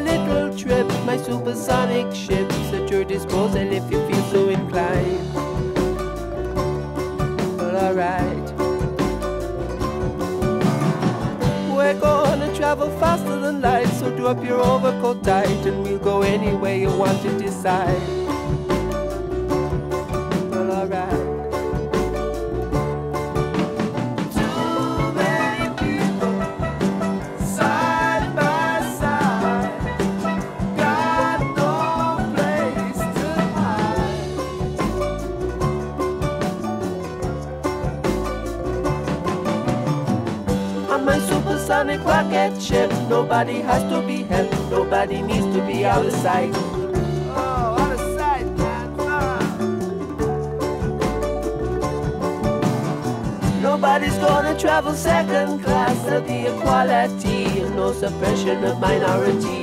little trip, my supersonic ship's at your disposal if you feel so inclined. Well, alright. We're gonna travel faster than light, so do up your overcoat tight, and we'll go anywhere you want to decide. Well, alright. Supersonic rocket ship, nobody has to be helped, nobody needs to be out of sight. Oh, out of sight, man. Nobody's gonna travel second class, there'll be equality and no suppression of minorities.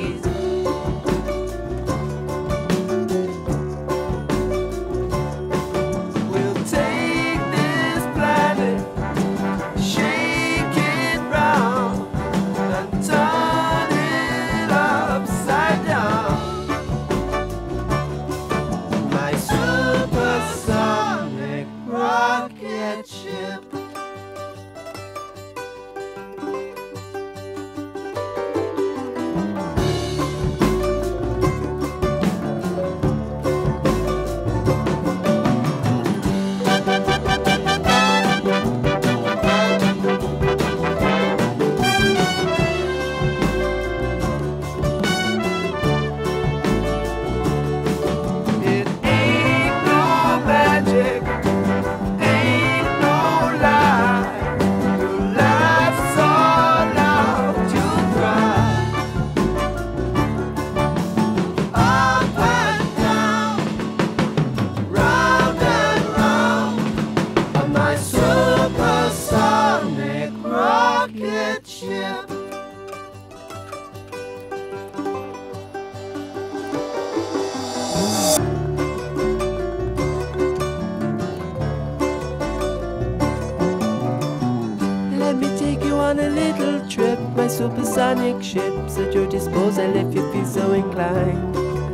Supersonic ships at your disposal if you feel so inclined.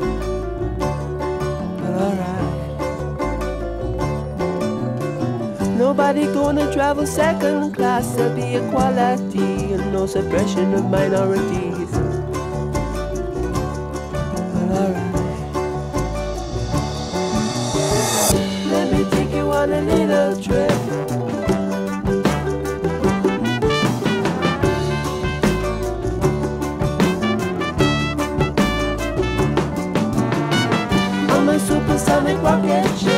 But alright. Nobody gonna travel second class, there'll be equality and no suppression of minorities. But alright. Let me take you on a little trip. Supersonic rocket ship.